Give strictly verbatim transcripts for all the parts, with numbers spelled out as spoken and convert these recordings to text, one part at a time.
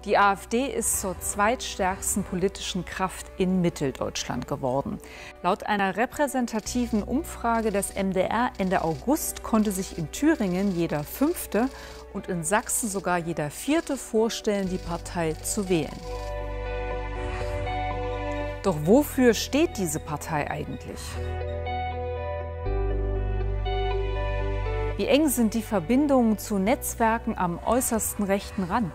Die AfD ist zur zweitstärksten politischen Kraft in Mitteldeutschland geworden. Laut einer repräsentativen Umfrage des M D R Ende August konnte sich in Thüringen jeder Fünfte und in Sachsen sogar jeder Vierte vorstellen, die Partei zu wählen. Doch wofür steht diese Partei eigentlich? Wie eng sind die Verbindungen zu Netzwerken am äußersten rechten Rand?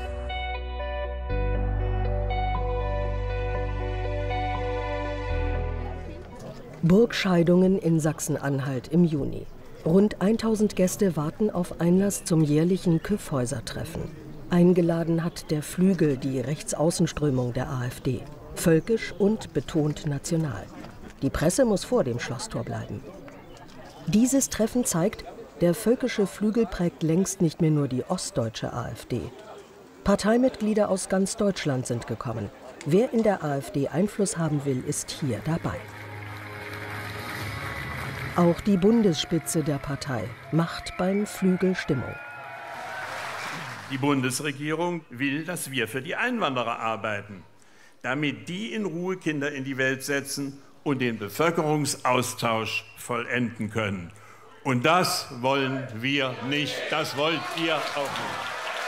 Burgscheidungen in Sachsen-Anhalt im Juni. Rund tausend Gäste warten auf Einlass zum jährlichen Kyffhäuser-Treffen. Eingeladen hat der Flügel, die Rechtsaußenströmung der AfD. Völkisch und betont national. Die Presse muss vor dem Schlosstor bleiben. Dieses Treffen zeigt, der völkische Flügel prägt längst nicht mehr nur die ostdeutsche AfD. Parteimitglieder aus ganz Deutschland sind gekommen. Wer in der AfD Einfluss haben will, ist hier dabei. Auch die Bundesspitze der Partei macht beim Flügel Stimmung. Die Bundesregierung will, dass wir für die Einwanderer arbeiten, damit die in Ruhe Kinder in die Welt setzen und den Bevölkerungsaustausch vollenden können. Und das wollen wir nicht, das wollt ihr auch nicht.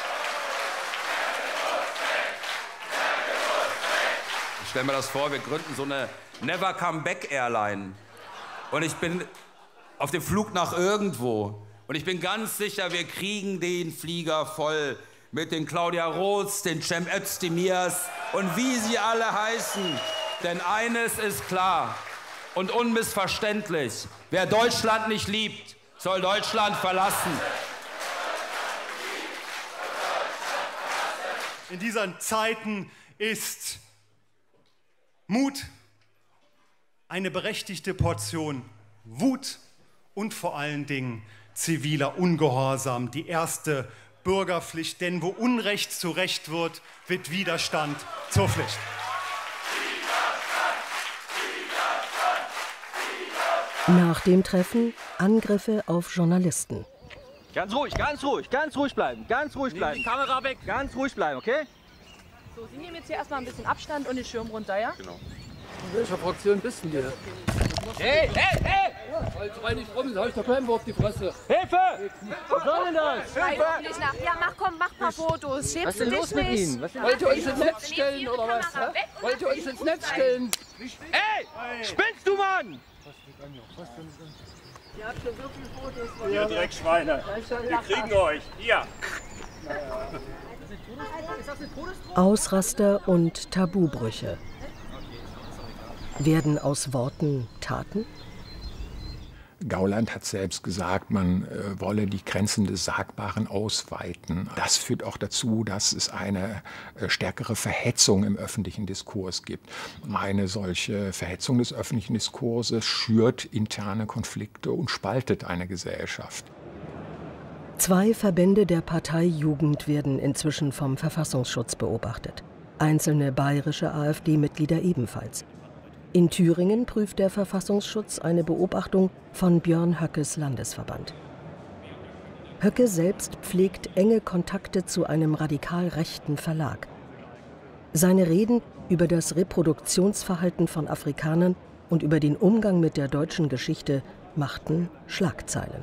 Ich stelle mir das vor, wir gründen so eine Never Come Back Airline. Und ich bin auf dem Flug nach irgendwo. Und ich bin ganz sicher, wir kriegen den Flieger voll mit den Claudia Roths, den Cem Özdemirs und wie sie alle heißen. Denn eines ist klar und unmissverständlich. Wer Deutschland nicht liebt, soll Deutschland verlassen. In diesen Zeiten ist Mut eine berechtigte Portion Wut und vor allen Dingen ziviler Ungehorsam, die erste Bürgerpflicht. Denn wo Unrecht zu Recht wird, wird Widerstand zur Pflicht. Nach dem Treffen Angriffe auf Journalisten. Ganz ruhig, ganz ruhig, ganz ruhig bleiben, ganz ruhig bleiben. Nehmen die Kamera weg. Ganz ruhig bleiben, okay? So, Sie nehmen jetzt hier erstmal ein bisschen Abstand und den Schirm runter, ja? Genau. In welcher Fraktion bist du hier? Hey, hey, hey! Halt rein nicht rum, da hab ich doch keinen auf die Fresse. Hilfe! Was soll denn das? Hilfe! Nicht nach. Ja, mach, komm, mach ein paar Fotos. Schämst Was ist denn los mit Ihnen? Was, wollt ihr euch ins Netz stellen oder was? Wollt ihr euch ins Netz stellen? Ey! Spinnst du, Mann? Ihr habt schon so viele Fotos von Ihr Dreckschweine, wir kriegen euch. Hier! Ausraster und Tabubrüche. Werden aus Worten Taten? Gauland hat selbst gesagt, man äh, wolle die Grenzen des Sagbaren ausweiten. Das führt auch dazu, dass es eine äh, stärkere Verhetzung im öffentlichen Diskurs gibt. Eine solche Verhetzung des öffentlichen Diskurses schürt interne Konflikte und spaltet eine Gesellschaft. Zwei Verbände der Partei Jugend werden inzwischen vom Verfassungsschutz beobachtet. Einzelne bayerische AfD-Mitglieder ebenfalls. In Thüringen prüft der Verfassungsschutz eine Beobachtung von Björn Höckes Landesverband. Höcke selbst pflegt enge Kontakte zu einem radikal rechten Verlag. Seine Reden über das Reproduktionsverhalten von Afrikanern und über den Umgang mit der deutschen Geschichte machten Schlagzeilen.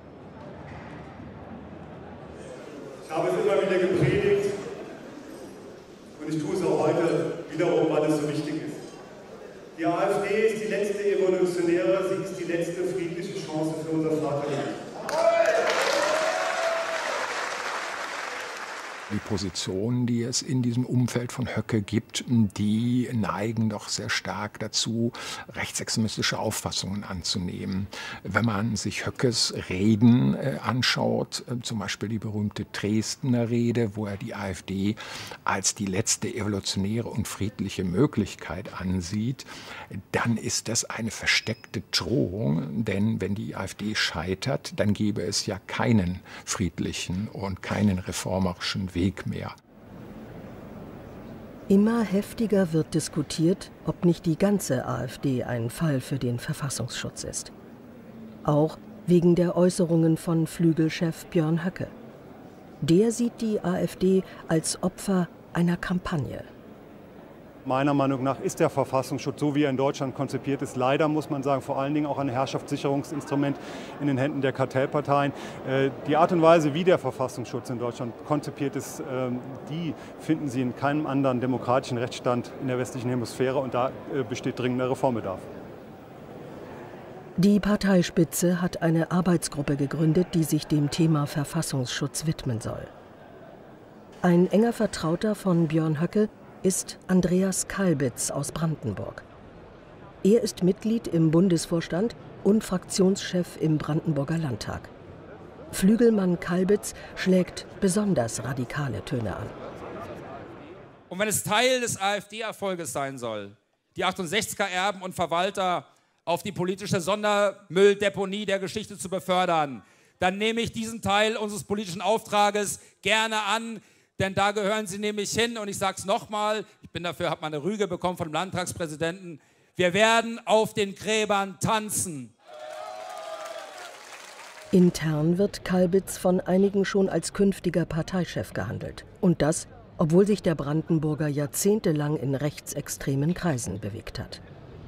Ich habe es immer wieder gepredigt und ich tue es auch heute wiederum, weil es so wichtig ist. Die AfD ist die letzte Evolutionäre, sie ist die letzte friedliche Chance für unser Vaterland. Die Positionen, die es in diesem Umfeld von Höcke gibt, die neigen doch sehr stark dazu, rechtsextremistische Auffassungen anzunehmen. Wenn man sich Höckes Reden äh, anschaut, äh, zum Beispiel die berühmte Dresdner Rede, wo er die AfD als die letzte evolutionäre und friedliche Möglichkeit ansieht, dann ist das eine versteckte Drohung, denn wenn die AfD scheitert, dann gäbe es ja keinen friedlichen und keinen reformerischen Weg mehr. Immer heftiger wird diskutiert, ob nicht die ganze AfD ein Fall für den Verfassungsschutz ist. Auch wegen der Äußerungen von Flügelchef Björn Höcke. Der sieht die AfD als Opfer einer Kampagne. Meiner Meinung nach ist der Verfassungsschutz, so wie er in Deutschland konzipiert ist, leider, muss man sagen, vor allen Dingen auch ein Herrschaftssicherungsinstrument in den Händen der Kartellparteien. Die Art und Weise, wie der Verfassungsschutz in Deutschland konzipiert ist, die finden Sie in keinem anderen demokratischen Rechtsstaat in der westlichen Hemisphäre, und da besteht dringender Reformbedarf. Die Parteispitze hat eine Arbeitsgruppe gegründet, die sich dem Thema Verfassungsschutz widmen soll. Ein enger Vertrauter von Björn Höcke ist Andreas Kalbitz aus Brandenburg. Er ist Mitglied im Bundesvorstand und Fraktionschef im Brandenburger Landtag. Flügelmann Kalbitz schlägt besonders radikale Töne an. Und wenn es Teil des AfD-Erfolges sein soll, die achtundsechziger-Erben und Verwalter auf die politische Sondermülldeponie der Geschichte zu befördern, dann nehme ich diesen Teil unseres politischen Auftrages gerne an, denn da gehören sie nämlich hin. Und ich sage es nochmal, ich bin dafür, habe mal eine Rüge bekommen vom Landtagspräsidenten, wir werden auf den Gräbern tanzen. Intern wird Kalbitz von einigen schon als künftiger Parteichef gehandelt. Und das, obwohl sich der Brandenburger jahrzehntelang in rechtsextremen Kreisen bewegt hat.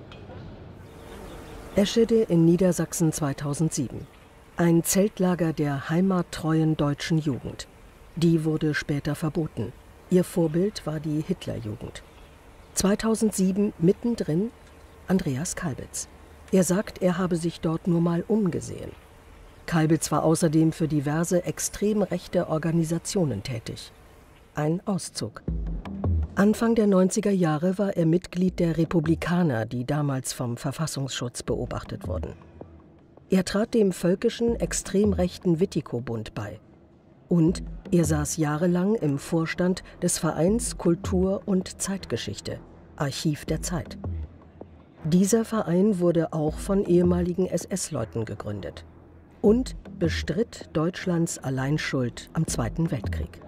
Eschede in Niedersachsen zweitausendsieben. Ein Zeltlager der heimattreuen deutschen Jugend. Die wurde später verboten. Ihr Vorbild war die Hitlerjugend. zweitausendsieben mittendrin Andreas Kalbitz. Er sagt, er habe sich dort nur mal umgesehen. Kalbitz war außerdem für diverse extrem rechte Organisationen tätig. Ein Auszug. Anfang der neunziger Jahre war er Mitglied der Republikaner, die damals vom Verfassungsschutz beobachtet wurden. Er trat dem völkischen, extrem rechten Wittikow-Bund bei. Und er saß jahrelang im Vorstand des Vereins Kultur und Zeitgeschichte, Archiv der Zeit. Dieser Verein wurde auch von ehemaligen S S-Leuten gegründet und bestritt Deutschlands Alleinschuld am Zweiten Weltkrieg.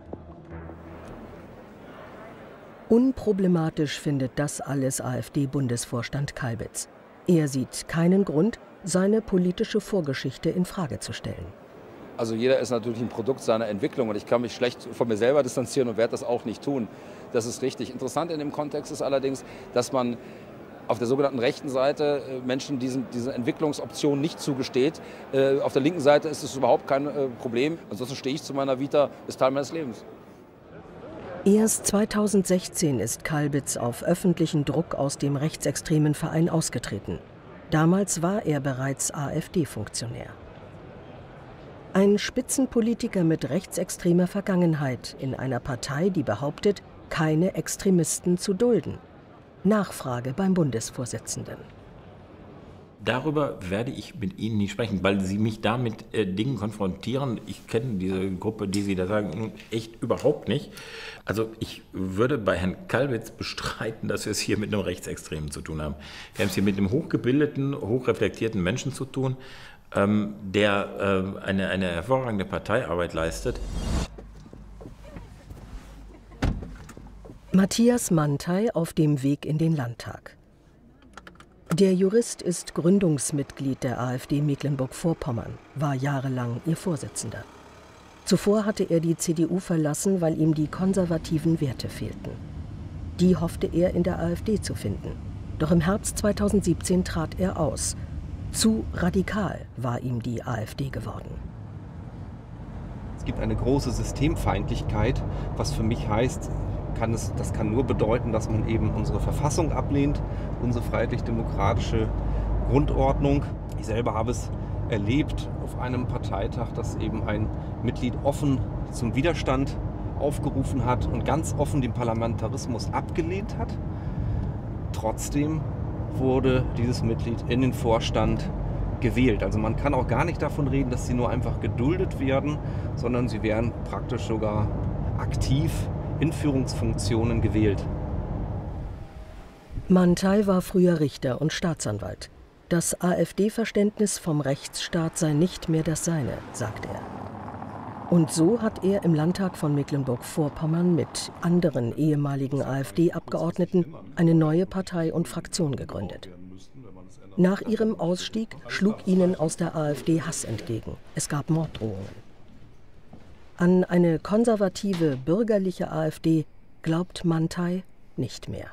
Unproblematisch findet das alles AfD-Bundesvorstand Kalbitz. Er sieht keinen Grund, seine politische Vorgeschichte in Frage zu stellen. Also jeder ist natürlich ein Produkt seiner Entwicklung und ich kann mich schlecht von mir selber distanzieren und werde das auch nicht tun. Das ist richtig. Interessant in dem Kontext ist allerdings, dass man auf der sogenannten rechten Seite Menschen diesen, diese Entwicklungsoption nicht zugesteht. Auf der linken Seite ist es überhaupt kein Problem. Ansonsten stehe ich zu meiner Vita, ist Teil meines Lebens. Erst zweitausendsechzehn ist Kalbitz auf öffentlichen Druck aus dem rechtsextremen Verein ausgetreten. Damals war er bereits AfD-Funktionär. Ein Spitzenpolitiker mit rechtsextremer Vergangenheit in einer Partei, die behauptet, keine Extremisten zu dulden. Nachfrage beim Bundesvorsitzenden. Darüber werde ich mit Ihnen nicht sprechen, weil Sie mich da mit äh, Dingen konfrontieren. Ich kenne diese Gruppe, die Sie da sagen, echt überhaupt nicht. Also ich würde bei Herrn Kalbitz bestreiten, dass wir es hier mit einem Rechtsextremen zu tun haben. Wir haben es hier mit einem hochgebildeten, hochreflektierten Menschen zu tun, ähm, der äh, eine, eine hervorragende Parteiarbeit leistet. Matthias Mantei auf dem Weg in den Landtag. Der Jurist ist Gründungsmitglied der AfD Mecklenburg-Vorpommern, war jahrelang ihr Vorsitzender. Zuvor hatte er die C D U verlassen, weil ihm die konservativen Werte fehlten. Die hoffte er in der AfD zu finden. Doch im Herbst zweitausendsiebzehn trat er aus. Zu radikal war ihm die AfD geworden. Es gibt eine große Systemfeindlichkeit, was für mich heißt, kann es, das kann nur bedeuten, dass man eben unsere Verfassung ablehnt, unsere freiheitlich-demokratische Grundordnung. Ich selber habe es erlebt auf einem Parteitag, dass eben ein Mitglied offen zum Widerstand aufgerufen hat und ganz offen den Parlamentarismus abgelehnt hat. Trotzdem wurde dieses Mitglied in den Vorstand gewählt. Also man kann auch gar nicht davon reden, dass sie nur einfach geduldet werden, sondern sie werden praktisch sogar aktiv in Führungsfunktionen gewählt. Mantei war früher Richter und Staatsanwalt. Das AfD-Verständnis vom Rechtsstaat sei nicht mehr das seine, sagt er. Und so hat er im Landtag von Mecklenburg-Vorpommern mit anderen ehemaligen AfD-Abgeordneten eine neue Partei und Fraktion gegründet. Nach ihrem Ausstieg schlug ihnen aus der AfD Hass entgegen. Es gab Morddrohungen. An eine konservative, bürgerliche AfD glaubt Manthey nicht mehr.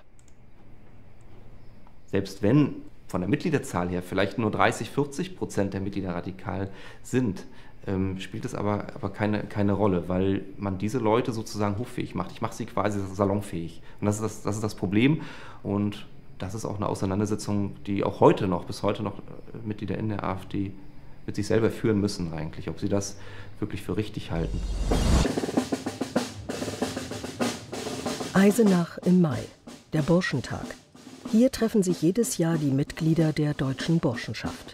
Selbst wenn von der Mitgliederzahl her vielleicht nur dreißig, vierzig Prozent der Mitglieder radikal sind, ähm, spielt es aber, aber keine, keine Rolle, weil man diese Leute sozusagen hoffähig macht. Ich mache sie quasi salonfähig. Und das ist das, das ist das Problem. Und das ist auch eine Auseinandersetzung, die auch heute noch, bis heute noch Mitglieder in der AfD mit sich selber führen müssen eigentlich, ob sie das wirklich für richtig halten. Eisenach im Mai, der Burschentag. Hier treffen sich jedes Jahr die Mitglieder der Deutschen Burschenschaft.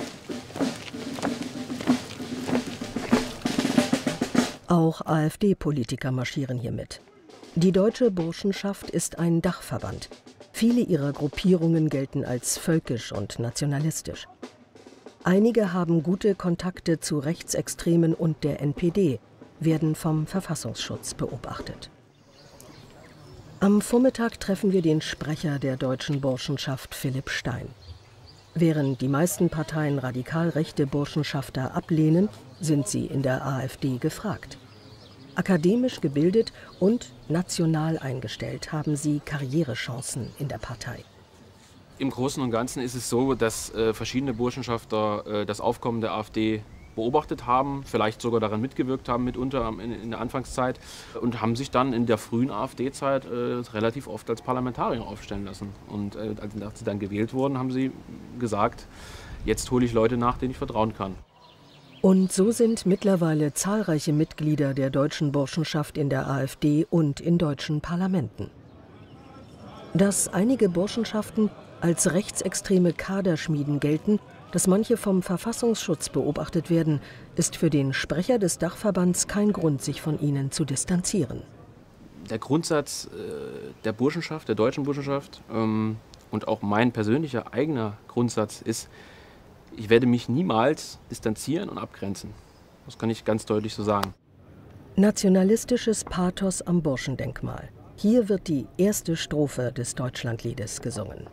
Auch AfD-Politiker marschieren hier mit. Die Deutsche Burschenschaft ist ein Dachverband. Viele ihrer Gruppierungen gelten als völkisch und nationalistisch. Einige haben gute Kontakte zu Rechtsextremen und der N P D, werden vom Verfassungsschutz beobachtet. Am Vormittag treffen wir den Sprecher der Deutschen Burschenschaft, Philipp Stein. Während die meisten Parteien radikal rechte Burschenschafter ablehnen, sind sie in der AfD gefragt. Akademisch gebildet und national eingestellt haben sie Karrierechancen in der Partei. Im Großen und Ganzen ist es so, dass äh, verschiedene Burschenschafter äh, das Aufkommen der AfD beobachtet haben, vielleicht sogar daran mitgewirkt haben, mitunter in, in der Anfangszeit, und haben sich dann in der frühen AfD-Zeit äh, relativ oft als Parlamentarier aufstellen lassen. Und äh, als sie dann gewählt wurden, haben sie gesagt, jetzt hole ich Leute nach, denen ich vertrauen kann. Und so sind mittlerweile zahlreiche Mitglieder der Deutschen Burschenschaft in der AfD und in deutschen Parlamenten. Dass einige Burschenschaften als rechtsextreme Kaderschmieden gelten, dass manche vom Verfassungsschutz beobachtet werden, ist für den Sprecher des Dachverbands kein Grund, sich von ihnen zu distanzieren. Der Grundsatz äh, der Burschenschaft, der Deutschen Burschenschaft, ähm, und auch mein persönlicher eigener Grundsatz ist, ich werde mich niemals distanzieren und abgrenzen. Das kann ich ganz deutlich so sagen. Nationalistisches Pathos am Burschendenkmal. Hier wird die erste Strophe des Deutschlandliedes gesungen.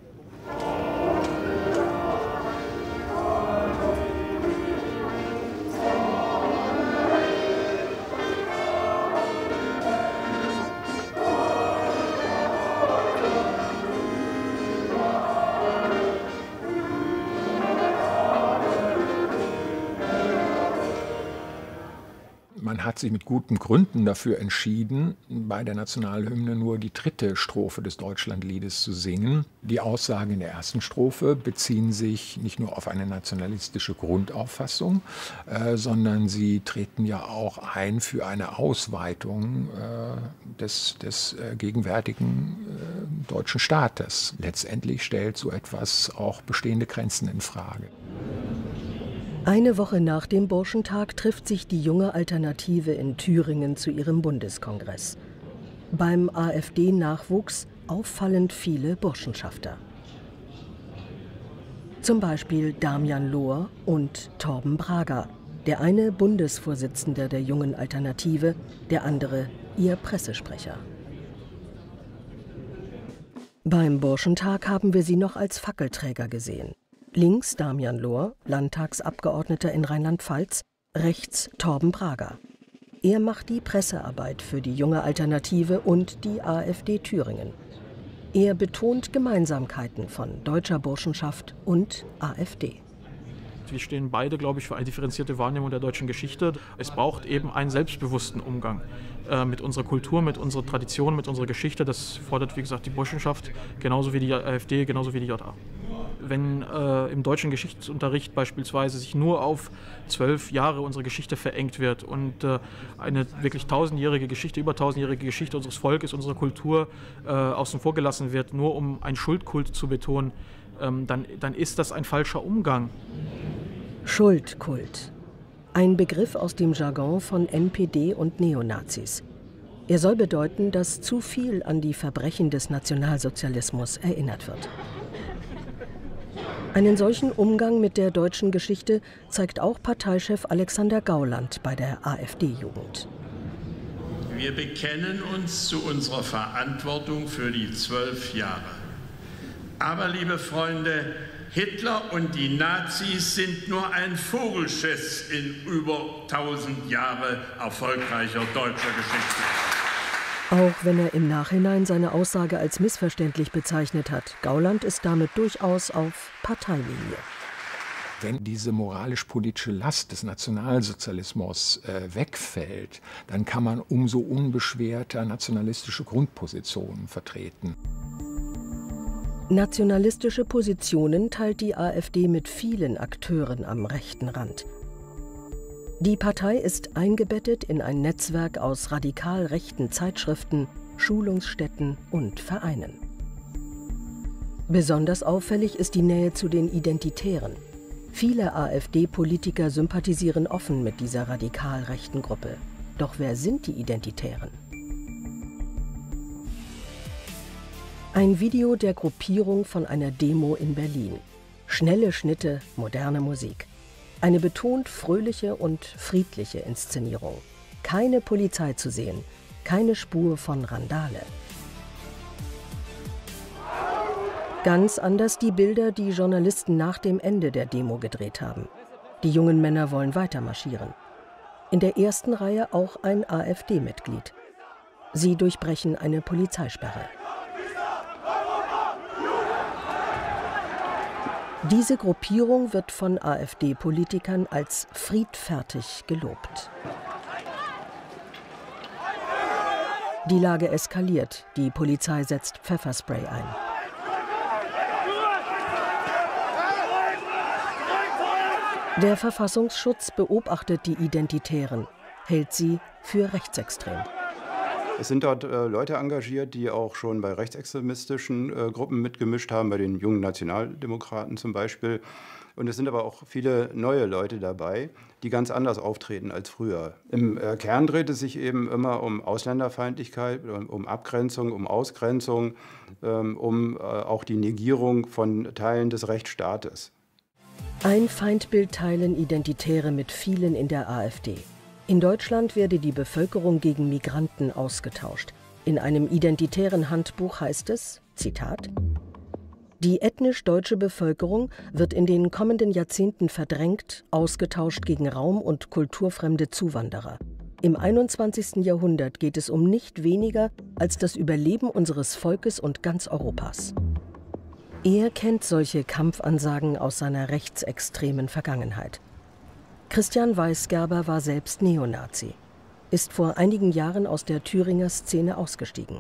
Man hat sich mit guten Gründen dafür entschieden, bei der Nationalhymne nur die dritte Strophe des Deutschlandliedes zu singen. Die Aussagen in der ersten Strophe beziehen sich nicht nur auf eine nationalistische Grundauffassung, äh, sondern sie treten ja auch ein für eine Ausweitung äh, des, des äh, gegenwärtigen äh, deutschen Staates. Letztendlich stellt so etwas auch bestehende Grenzen in Frage. Eine Woche nach dem Burschentag trifft sich die junge Alternative in Thüringen zu ihrem Bundeskongress. Beim AfD-Nachwuchs auffallend viele Burschenschafter. Zum Beispiel Damian Lohr und Torben Brager, der eine Bundesvorsitzender der jungen Alternative, der andere ihr Pressesprecher. Beim Burschentag haben wir sie noch als Fackelträger gesehen. Links Damian Lohr, Landtagsabgeordneter in Rheinland-Pfalz, rechts Torben Brager. Er macht die Pressearbeit für die junge Alternative und die AfD Thüringen. Er betont Gemeinsamkeiten von Deutscher Burschenschaft und AfD. Wir stehen beide, glaube ich, für eine differenzierte Wahrnehmung der deutschen Geschichte. Es braucht eben einen selbstbewussten Umgang äh, mit unserer Kultur, mit unserer Tradition, mit unserer Geschichte. Das fordert, wie gesagt, die Burschenschaft, genauso wie die AfD, genauso wie die J A. Wenn äh, im deutschen Geschichtsunterricht beispielsweise sich nur auf zwölf Jahre unsere Geschichte verengt wird und äh, eine wirklich tausendjährige Geschichte, über tausendjährige Geschichte unseres Volkes, unserer Kultur äh, außen vor gelassen wird, nur um einen Schuldkult zu betonen, ähm, dann, dann ist das ein falscher Umgang. Schuldkult. Ein Begriff aus dem Jargon von N P D und Neonazis. Er soll bedeuten, dass zu viel an die Verbrechen des Nationalsozialismus erinnert wird. Einen solchen Umgang mit der deutschen Geschichte zeigt auch Parteichef Alexander Gauland bei der AfD-Jugend. Wir bekennen uns zu unserer Verantwortung für die zwölf Jahre. Aber, liebe Freunde, Hitler und die Nazis sind nur ein Vogelschiss in über tausend Jahre erfolgreicher deutscher Geschichte. Auch wenn er im Nachhinein seine Aussage als missverständlich bezeichnet hat, Gauland ist damit durchaus auf Parteilinie. Wenn diese moralisch-politische Last des Nationalsozialismus äh, wegfällt, dann kann man umso unbeschwerter nationalistische Grundpositionen vertreten. Nationalistische Positionen teilt die AfD mit vielen Akteuren am rechten Rand. Die Partei ist eingebettet in ein Netzwerk aus radikal rechten Zeitschriften, Schulungsstätten und Vereinen. Besonders auffällig ist die Nähe zu den Identitären. Viele AfD-Politiker sympathisieren offen mit dieser radikal rechten Gruppe. Doch wer sind die Identitären? Ein Video der Gruppierung von einer Demo in Berlin. Schnelle Schnitte, moderne Musik. Eine betont fröhliche und friedliche Inszenierung. Keine Polizei zu sehen, keine Spur von Randale. Ganz anders die Bilder, die Journalisten nach dem Ende der Demo gedreht haben. Die jungen Männer wollen weiter marschieren. In der ersten Reihe auch ein AfD-Mitglied. Sie durchbrechen eine Polizeisperre. Diese Gruppierung wird von AfD-Politikern als friedfertig gelobt. Die Lage eskaliert, die Polizei setzt Pfefferspray ein. Der Verfassungsschutz beobachtet die Identitären, hält sie für rechtsextrem. Es sind dort äh, Leute engagiert, die auch schon bei rechtsextremistischen äh, Gruppen mitgemischt haben, bei den jungen Nationaldemokraten zum Beispiel. Und es sind aber auch viele neue Leute dabei, die ganz anders auftreten als früher. Im äh, Kern dreht es sich eben immer um Ausländerfeindlichkeit, um, um Abgrenzung, um Ausgrenzung, ähm, um äh, auch die Negierung von Teilen des Rechtsstaates. Ein Feindbild teilen Identitäre mit vielen in der AfD. In Deutschland werde die Bevölkerung gegen Migranten ausgetauscht. In einem identitären Handbuch heißt es, Zitat, die ethnisch deutsche Bevölkerung wird in den kommenden Jahrzehnten verdrängt, ausgetauscht gegen raum- und kulturfremde Zuwanderer. Im einundzwanzigsten Jahrhundert geht es um nicht weniger als das Überleben unseres Volkes und ganz Europas. Er kennt solche Kampfansagen aus seiner rechtsextremen Vergangenheit. Christian Weisgerber war selbst Neonazi, ist vor einigen Jahren aus der Thüringer Szene ausgestiegen.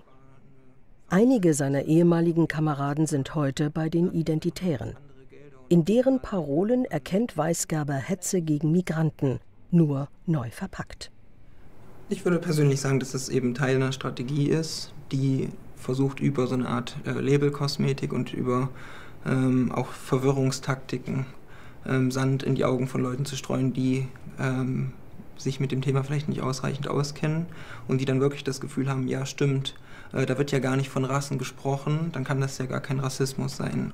Einige seiner ehemaligen Kameraden sind heute bei den Identitären. In deren Parolen erkennt Weisgerber Hetze gegen Migranten, nur neu verpackt. Ich würde persönlich sagen, dass es eben Teil einer Strategie ist, die versucht, über so eine Art äh, Labelkosmetik und über ähm, auch Verwirrungstaktiken ähm, Sand in die Augen von Leuten zu streuen, die ähm, sich mit dem Thema vielleicht nicht ausreichend auskennen und die dann wirklich das Gefühl haben, ja stimmt, äh, da wird ja gar nicht von Rassen gesprochen, dann kann das ja gar kein Rassismus sein.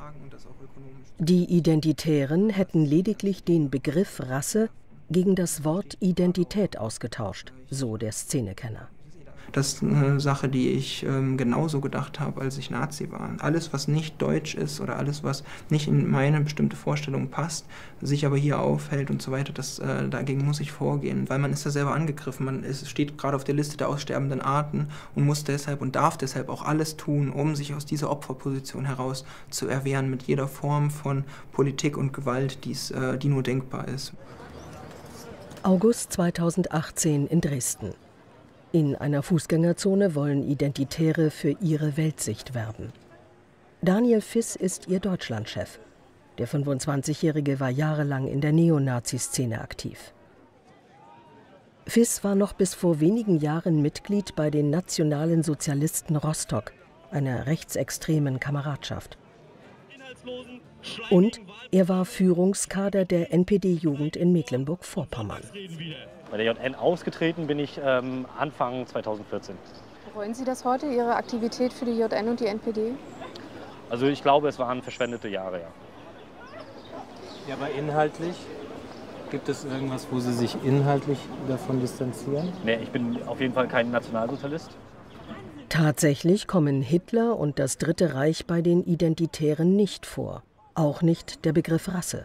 Die Identitären hätten lediglich den Begriff Rasse gegen das Wort Identität ausgetauscht, so der Szenekenner. Das ist eine Sache, die ich ähm, genauso gedacht habe, als ich Nazi war. Alles, was nicht deutsch ist oder alles, was nicht in meine bestimmte Vorstellung passt, sich aber hier aufhält und so weiter, das, äh, dagegen muss ich vorgehen. Weil man ist ja selber angegriffen, man ist, steht gerade auf der Liste der aussterbenden Arten und muss deshalb und darf deshalb auch alles tun, um sich aus dieser Opferposition heraus zu erwehren mit jeder Form von Politik und Gewalt, die's, äh, die nur denkbar ist. August zweitausendachtzehn in Dresden. In einer Fußgängerzone wollen Identitäre für ihre Weltsicht werben. Daniel Fiss ist ihr Deutschlandchef. Der fünfundzwanzigjährige war jahrelang in der Neonazi-Szene aktiv. Fiss war noch bis vor wenigen Jahren Mitglied bei den Nationalen Sozialisten Rostock, einer rechtsextremen Kameradschaft. Und er war Führungskader der N P D-Jugend in Mecklenburg-Vorpommern. Bei der J N ausgetreten bin ich ähm, Anfang zweitausendvierzehn. Bereuen Sie das heute, Ihre Aktivität für die J N und die N P D? Also ich glaube, es waren verschwendete Jahre, ja. Ja, aber inhaltlich? Gibt es irgendwas, wo Sie sich inhaltlich davon distanzieren? Nee, ich bin auf jeden Fall kein Nationalsozialist. Tatsächlich kommen Hitler und das Dritte Reich bei den Identitären nicht vor. Auch nicht der Begriff Rasse.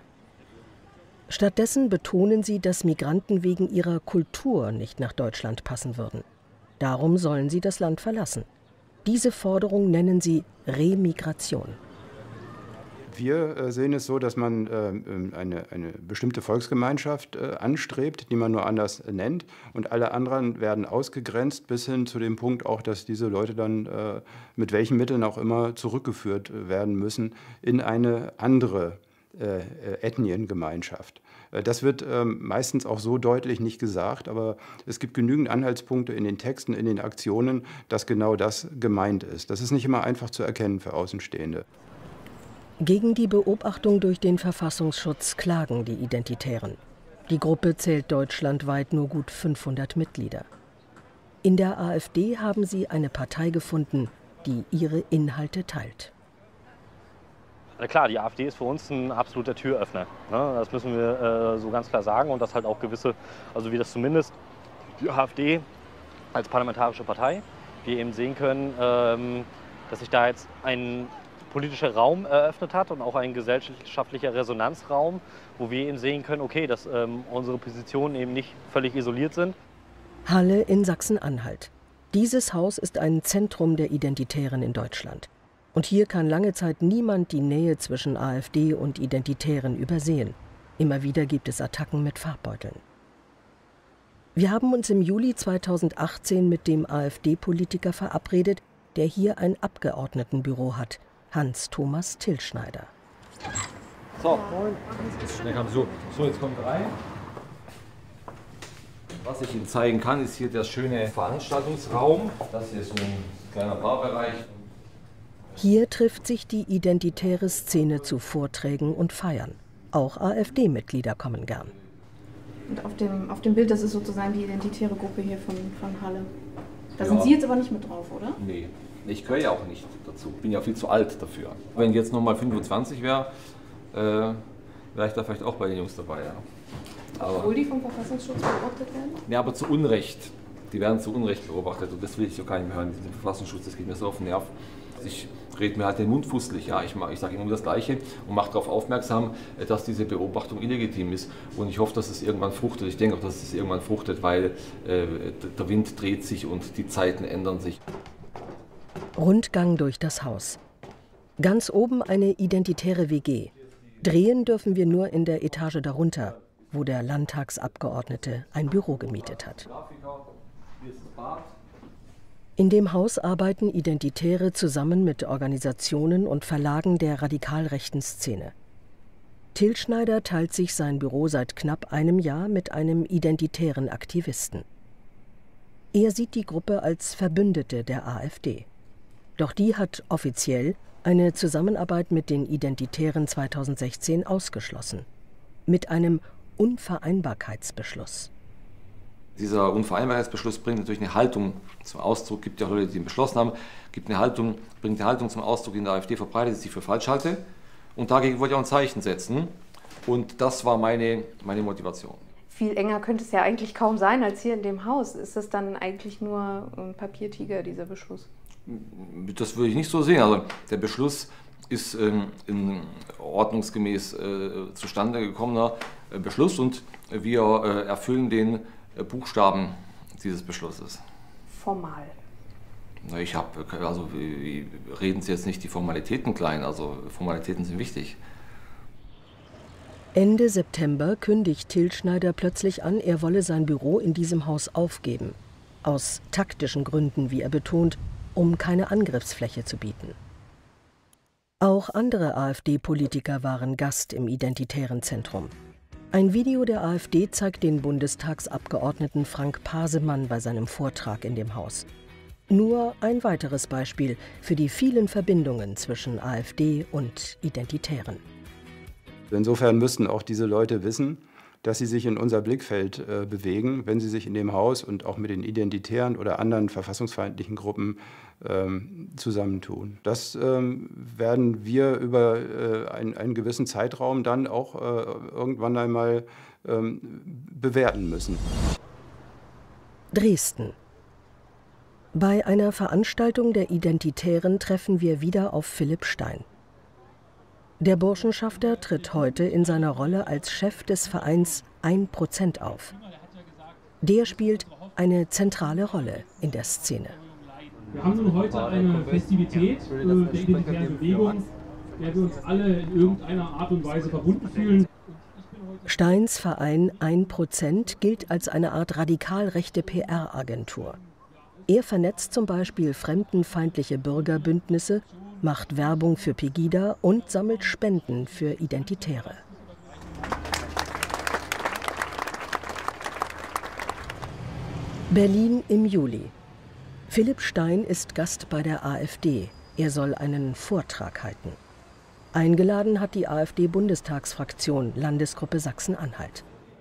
Stattdessen betonen sie, dass Migranten wegen ihrer Kultur nicht nach Deutschland passen würden. Darum sollen sie das Land verlassen. Diese Forderung nennen sie Remigration. Wir sehen es so, dass man eine, eine bestimmte Volksgemeinschaft anstrebt, die man nur anders nennt. Und alle anderen werden ausgegrenzt bis hin zu dem Punkt auch, dass diese Leute dann mit welchen Mitteln auch immer zurückgeführt werden müssen in eine andere Ethniengemeinschaft. Das wird meistens auch so deutlich nicht gesagt, aber es gibt genügend Anhaltspunkte in den Texten, in den Aktionen, dass genau das gemeint ist. Das ist nicht immer einfach zu erkennen für Außenstehende. Gegen die Beobachtung durch den Verfassungsschutz klagen die Identitären. Die Gruppe zählt deutschlandweit nur gut fünfhundert Mitglieder. In der AfD haben sie eine Partei gefunden, die ihre Inhalte teilt. Na klar, die AfD ist für uns ein absoluter Türöffner. Ne? Das müssen wir äh, so ganz klar sagen. Und das halt auch gewisse, also wie das zumindest die AfD als parlamentarische Partei, wir eben sehen können, ähm, dass sich da jetzt ein politischer Raum eröffnet hat und auch ein gesellschaftlicher Resonanzraum, wo wir eben sehen können, okay, dass ähm, unsere Positionen eben nicht völlig isoliert sind. Halle in Sachsen-Anhalt. Dieses Haus ist ein Zentrum der Identitären in Deutschland. Und hier kann lange Zeit niemand die Nähe zwischen AfD und Identitären übersehen. Immer wieder gibt es Attacken mit Farbbeuteln. Wir haben uns im Juli zweitausendachtzehn mit dem AfD-Politiker verabredet, der hier ein Abgeordnetenbüro hat, Hans-Thomas Tilschneider. So, dann kam so. So, jetzt kommt rein. Was ich Ihnen zeigen kann, ist hier der schöne Veranstaltungsraum. Das hier ist so ein kleiner Barbereich. Hier trifft sich die identitäre Szene zu Vorträgen und Feiern. Auch AfD-Mitglieder kommen gern. Und auf dem, auf dem Bild, das ist sozusagen die identitäre Gruppe hier von, von Halle. Da Ja. sind Sie jetzt aber nicht mit drauf, oder? Nee, ich gehöre ja auch nicht dazu. Ich bin ja viel zu alt dafür. Wenn ich jetzt noch mal fünfundzwanzig wäre, äh, wäre ich da vielleicht auch bei den Jungs dabei. Ja. Aber, Obwohl die vom Verfassungsschutz beobachtet werden? ja, aber zu Unrecht. Die werden zu Unrecht beobachtet und das will ich doch gar nicht mehr hören. Diesen Verfassungsschutz, das geht mir so auf den Nerv. Ich rede mir halt den Mund fusselig. Ja, ich, ich sage immer das Gleiche und mache darauf aufmerksam, dass diese Beobachtung illegitim ist. Und ich hoffe, dass es irgendwann fruchtet. Ich denke auch, dass es irgendwann fruchtet, weil äh, der Wind dreht sich und die Zeiten ändern sich. Rundgang durch das Haus. Ganz oben eine identitäre W G. Drehen dürfen wir nur in der Etage darunter, wo der Landtagsabgeordnete ein Büro gemietet hat. In dem Haus arbeiten Identitäre zusammen mit Organisationen und Verlagen der radikal rechten Szene. Tilschneider teilt sich sein Büro seit knapp einem Jahr mit einem identitären Aktivisten. Er sieht die Gruppe als Verbündete der AfD. Doch die hat offiziell eine Zusammenarbeit mit den Identitären zweitausendsechzehn ausgeschlossen. Mit einem Unvereinbarkeitsbeschluss. Dieser Unvereinbarkeitsbeschluss bringt natürlich eine Haltung zum Ausdruck, gibt ja auch Leute, die ihn beschlossen haben, gibt eine Haltung, bringt eine Haltung zum Ausdruck, die in der AfD verbreitet ist, die ich für falsch halte. Und dagegen wollte ich auch ein Zeichen setzen. Und das war meine, meine Motivation. Viel enger könnte es ja eigentlich kaum sein als hier in dem Haus. Ist das dann eigentlich nur ein Papiertiger, dieser Beschluss? Das würde ich nicht so sehen. Also der Beschluss ist ähm, in ordnungsgemäß äh, zustande gekommener äh, Beschluss und wir äh, erfüllen den äh, Buchstaben dieses Beschlusses. Formal. Na, ich habe, also wie, reden Sie jetzt nicht die Formalitäten klein, also Formalitäten sind wichtig. Ende September kündigt Tilschneider plötzlich an, er wolle sein Büro in diesem Haus aufgeben. Aus taktischen Gründen, wie er betont, um keine Angriffsfläche zu bieten. Auch andere AfD-Politiker waren Gast im Identitären Zentrum. Ein Video der AfD zeigt den Bundestagsabgeordneten Frank Pasemann bei seinem Vortrag in dem Haus. Nur ein weiteres Beispiel für die vielen Verbindungen zwischen AfD und Identitären. Insofern müssten auch diese Leute wissen, dass sie sich in unser Blickfeld äh, bewegen, wenn sie sich in dem Haus und auch mit den Identitären oder anderen verfassungsfeindlichen Gruppen ähm, zusammentun. Das ähm, werden wir über äh, ein, einen gewissen Zeitraum dann auch äh, irgendwann einmal ähm, bewerten müssen. Dresden. Bei einer Veranstaltung der Identitären treffen wir wieder auf Philipp Stein. Der Burschenschafter tritt heute in seiner Rolle als Chef des Vereins ein Prozent auf. Der spielt eine zentrale Rolle in der Szene. Wir haben nun heute eine Festivität äh, der identitären Bewegung, der wir uns alle in irgendeiner Art und Weise verbunden fühlen. Steins Verein ein Prozent gilt als eine Art radikal rechte P R-Agentur. Er vernetzt zum Beispiel fremdenfeindliche Bürgerbündnisse, macht Werbung für Pegida und sammelt Spenden für Identitäre. Berlin im Juli. Philipp Stein ist Gast bei der AfD. Er soll einen Vortrag halten. Eingeladen hat die AfD-Bundestagsfraktion Landesgruppe Sachsen-Anhalt.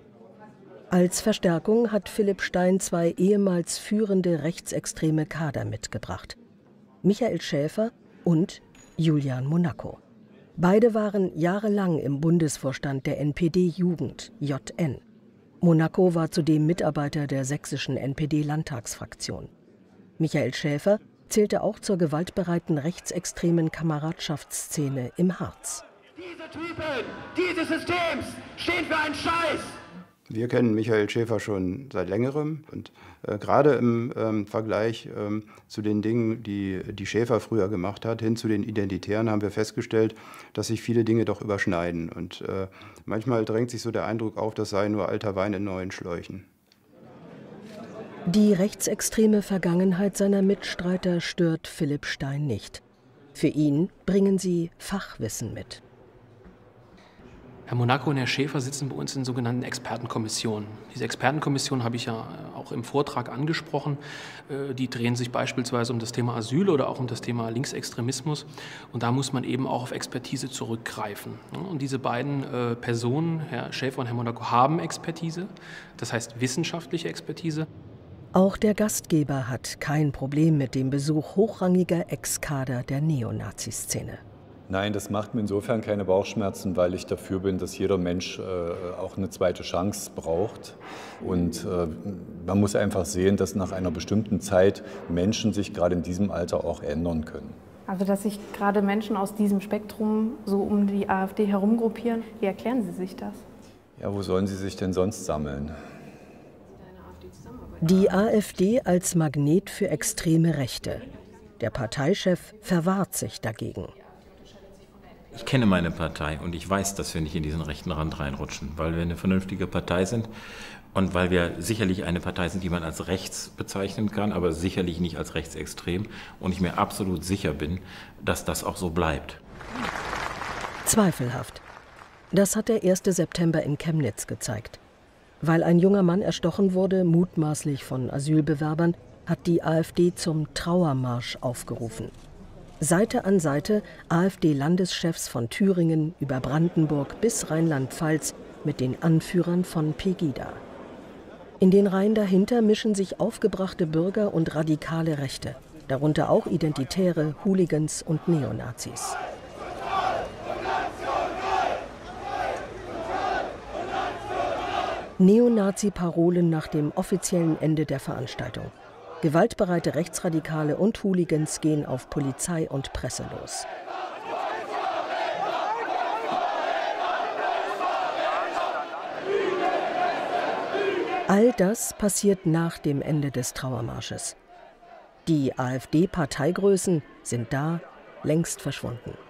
Als Verstärkung hat Philipp Stein zwei ehemals führende rechtsextreme Kader mitgebracht: Michael Schäfer und Julian Monaco. Beide waren jahrelang im Bundesvorstand der N P D-Jugend, J N. Monaco war zudem Mitarbeiter der sächsischen N P D-Landtagsfraktion. Michael Schäfer zählte auch zur gewaltbereiten rechtsextremen Kameradschaftsszene im Harz. Diese Typen dieses Systems stehen für einen Scheiß! Wir kennen Michael Schäfer schon seit längerem und äh, gerade im ähm, Vergleich ähm, zu den Dingen, die die Schäfer früher gemacht hat, hin zu den Identitären, haben wir festgestellt, dass sich viele Dinge doch überschneiden. Und äh, manchmal drängt sich so der Eindruck auf, das sei nur alter Wein in neuen Schläuchen. Die rechtsextreme Vergangenheit seiner Mitstreiter stört Philipp Stein nicht. Für ihn bringen sie Fachwissen mit. Herr Monaco und Herr Schäfer sitzen bei uns in sogenannten Expertenkommissionen. Diese Expertenkommission habe ich ja auch im Vortrag angesprochen. Die drehen sich beispielsweise um das Thema Asyl oder auch um das Thema Linksextremismus. Und da muss man eben auch auf Expertise zurückgreifen. Und diese beiden Personen, Herr Schäfer und Herr Monaco, haben Expertise, das heißt wissenschaftliche Expertise. Auch der Gastgeber hat kein Problem mit dem Besuch hochrangiger Ex-Kader der Neonazi-Szene. Nein, das macht mir insofern keine Bauchschmerzen, weil ich dafür bin, dass jeder Mensch äh, auch eine zweite Chance braucht. Und äh, man muss einfach sehen, dass nach einer bestimmten Zeit Menschen sich gerade in diesem Alter auch ändern können. Also dass sich gerade Menschen aus diesem Spektrum so um die AfD herumgruppieren, wie erklären Sie sich das? Ja, wo sollen sie sich denn sonst sammeln? Die AfD als Magnet für extreme Rechte. Der Parteichef verwahrt sich dagegen. Ich kenne meine Partei und ich weiß, dass wir nicht in diesen rechten Rand reinrutschen, weil wir eine vernünftige Partei sind und weil wir sicherlich eine Partei sind, die man als rechts bezeichnen kann, aber sicherlich nicht als rechtsextrem. Und ich mir absolut sicher bin, dass das auch so bleibt. Zweifelhaft. Das hat der erste September in Chemnitz gezeigt. Weil ein junger Mann erstochen wurde, mutmaßlich von Asylbewerbern, hat die AfD zum Trauermarsch aufgerufen. Seite an Seite AfD-Landeschefs von Thüringen über Brandenburg bis Rheinland-Pfalz mit den Anführern von Pegida. In den Reihen dahinter mischen sich aufgebrachte Bürger und radikale Rechte, darunter auch Identitäre, Hooligans und Neonazis. Neonazi-Parolen nach dem offiziellen Ende der Veranstaltung. Gewaltbereite Rechtsradikale und Hooligans gehen auf Polizei und Presse los. All das passiert nach dem Ende des Trauermarsches. Die AfD-Parteigrößen sind da längst verschwunden.